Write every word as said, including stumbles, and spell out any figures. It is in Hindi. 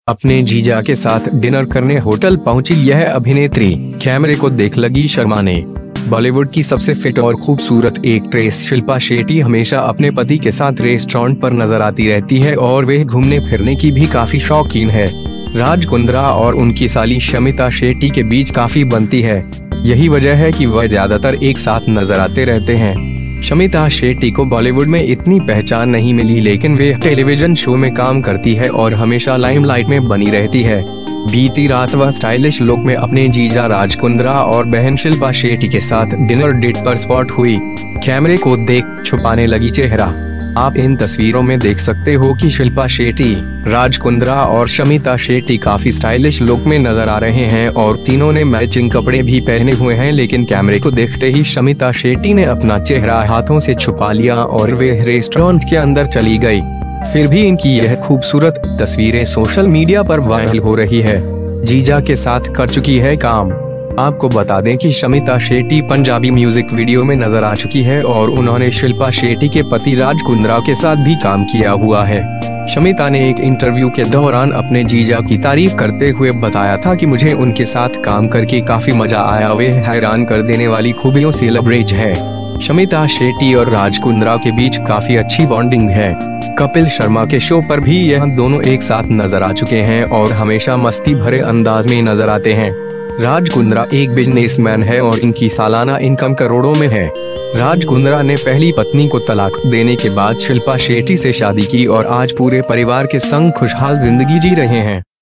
अपने जीजा के साथ डिनर करने होटल पहुंची यह अभिनेत्री, कैमरे को देख लगी शर्माने। बॉलीवुड की सबसे फिट और खूबसूरत एक्ट्रेस शिल्पा शेट्टी हमेशा अपने पति के साथ रेस्टोरेंट पर नजर आती रहती है और वे घूमने फिरने की भी काफी शौकीन है। राज कुंद्रा और उनकी साली शमिता शेट्टी के बीच काफी बनती है। यही वजह है कि वह ज्यादातर एक साथ नजर आते रहते हैं। शमिता शेट्टी को बॉलीवुड में इतनी पहचान नहीं मिली, लेकिन वे टेलीविजन शो में काम करती है और हमेशा लाइमलाइट में बनी रहती है। बीती रात वह स्टाइलिश लुक में अपने जीजा राज कुंद्रा और बहन शिल्पा शेट्टी के साथ डिनर डेट पर स्पॉट हुई। कैमरे को देख छुपाने लगी चेहरा। आप इन तस्वीरों में देख सकते हो कि शिल्पा शेट्टी, राज कुंद्रा और शमिता शेट्टी काफी स्टाइलिश लुक में नजर आ रहे हैं और तीनों ने मैचिंग कपड़े भी पहने हुए हैं, लेकिन कैमरे को देखते ही शमिता शेट्टी ने अपना चेहरा हाथों से छुपा लिया और वे रेस्टोरेंट के अंदर चली गई। फिर भी इनकी यह खूबसूरत तस्वीरें सोशल मीडिया पर वायरल हो रही है। जीजा के साथ कर चुकी है काम। आपको बता दें कि शमिता शेट्टी पंजाबी म्यूजिक वीडियो में नजर आ चुकी है और उन्होंने शिल्पा शेट्टी के पति राज कुंद्रा के साथ भी काम किया हुआ है। शमिता ने एक इंटरव्यू के दौरान अपने जीजा की तारीफ करते हुए बताया था कि मुझे उनके साथ काम करके काफी मजा आया, वे हैरान कर देने वाली खूबियों से लबरेज है। शमिता शेट्टी और राज कुंद्रा के बीच काफी अच्छी बॉन्डिंग है। कपिल शर्मा के शो पर भी यह दोनों एक साथ नजर आ चुके हैं और हमेशा मस्ती भरे अंदाज में नजर आते हैं। राज कुंद्रा एक बिजनेसमैन है और इनकी सालाना इनकम करोड़ों में है। राज कुंद्रा ने पहली पत्नी को तलाक देने के बाद शिल्पा शेट्टी से शादी की और आज पूरे परिवार के संग खुशहाल जिंदगी जी रहे हैं।